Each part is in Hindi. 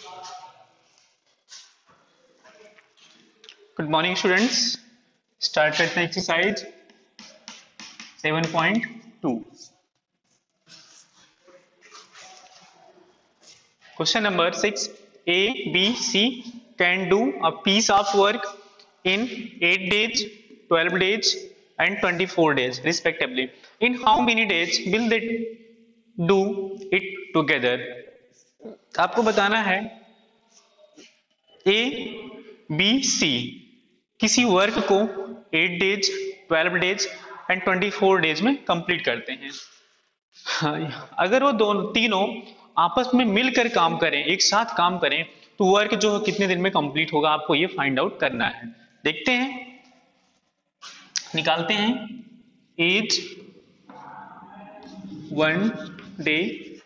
Good morning, students. Start with the exercise 7.2. Question number 6. A, B, C can do a piece of work in 8 days, 12 days, and 24 days, respectively. In how many days will they do it together? आपको बताना है A, B, C किसी वर्क को 8 डेज, 12 डेज एंड 24 डेज में कंप्लीट करते हैं। अगर वो दोनों तीनों आपस में मिलकर काम करें, एक साथ काम करें, तो वर्क जो है कितने दिन में कंप्लीट होगा, आपको ये फाइंड आउट करना है। देखते हैं, निकालते हैं। As 1 day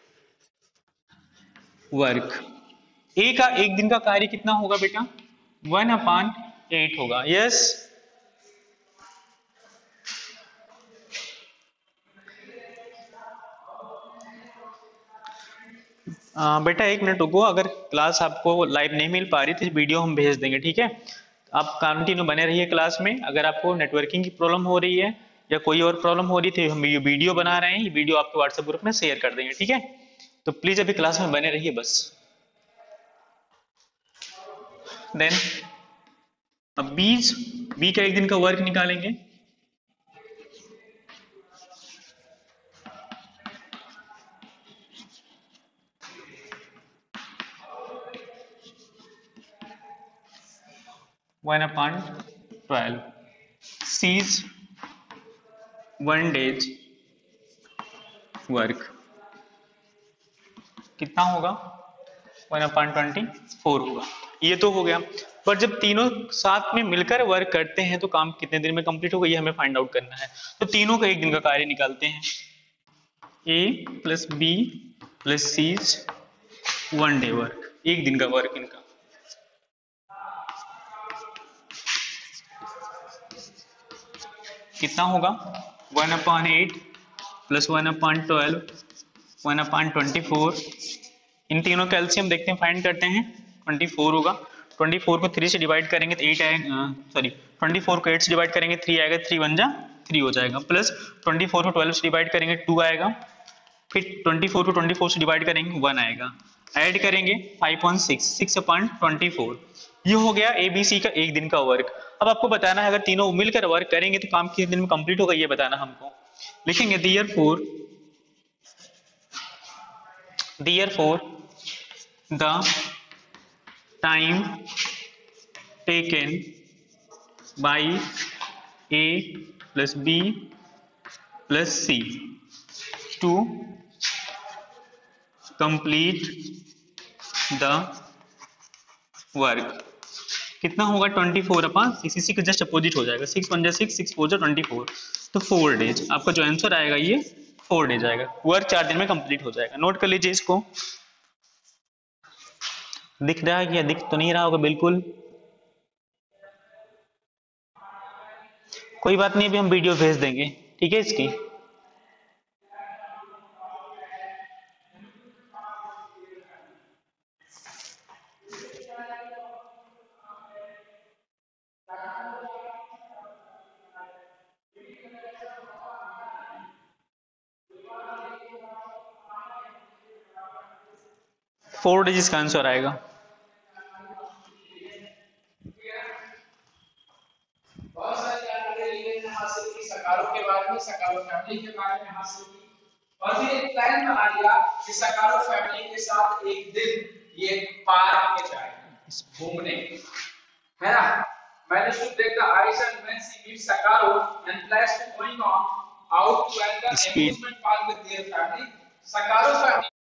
work. ए का एक दिन का कार्य कितना होगा बेटा? 1/8 होगा। यस, बेटा एक मिनट रुको, अगर क्लास आपको लाइव नहीं मिल पा रही तो वीडियो हम भेज देंगे, ठीक है? आप कंटिन्यू बने रहिए क्लास में। अगर आपको नेटवर्किंग की प्रॉब्लम हो रही है या कोई और प्रॉब्लम हो रही थी, हम ये वीडियो बना रहे हैं, ये वीडियो आपके व्हाट्सएप ग्रुप में शेयर कर देंगे, ठीक है? तो प्लीज अभी क्लास में बने रहिए बस। देन अब बी का एक दिन का वर्क निकालेंगे। वन अपॉन 12 सीज 1 डेज वर्क कितना होगा? 1/24 होगा। ये तो हो गया, पर जब तीनों साथ में मिलकर वर्क करते हैं तो काम कितने दिन में कंप्लीट होगा, ये हमें फाइंड आउट करना है। तो तीनों का एक दिन का कार्य निकालते हैं। A plus B plus C 1 day work, एक दिन का वर्क इनका। कितना होगा? 1/8 प्लस 1/12 1/24। इन तीनों का एलसीएम देखते हैं, फाइंड करते हैं। 24 होगा। 24 को 3 से डिवाइड करेंगे तो 8 आएगा। 24 को 8 से डिवाइड करेंगे 3 आएगा, 3 1 जा 3 हो जाएगा। प्लस 24 को 12 से डिवाइड करेंगे 2 आएगा, फिर 24 को 24 से डिवाइड करेंगे 1 आएगा। ऐड करेंगे 5/6 6/24। ये हो गया ABC का एक दिन का वर्क। अब आपको बताना है अगर तीनों मिलकर वर्क करेंगे तो काम कितने दिन में कंप्लीट होगा, ये बताना हमको। लिखेंगे therefore the time taken by A plus B plus C to complete the work कितना होगा? 24/6। इसी के जस्ट अपोजिट हो जाएगा। 6 1 जा 6 6 4 जा 24, तो 4 डेज। आपका जो आंसर आएगा ये 4 डेज आएगा। वर्क 4 दिन में कंप्लीट हो जाएगा। नोट कर लीजिए इसको। दिख रहा है या दिख तो नहीं रहा होगा? बिल्कुल कोई बात नहीं, अभी हम वीडियो भेज देंगे, ठीक है इसकी। फोर डेज इसका आंसर आएगा। सकारों के बारे में, सकारों फैमिली के बारे में हासिल की, और फिर एक प्लान बना लिया कि सकारों फैमिली के साथ एक दिन ये पार्क में जाएंगे घूमने, है ना? मैंने शुड देख the ice and when see meet सकारो and plan to going on out to an the amusement park with their family. सकारो फैमिली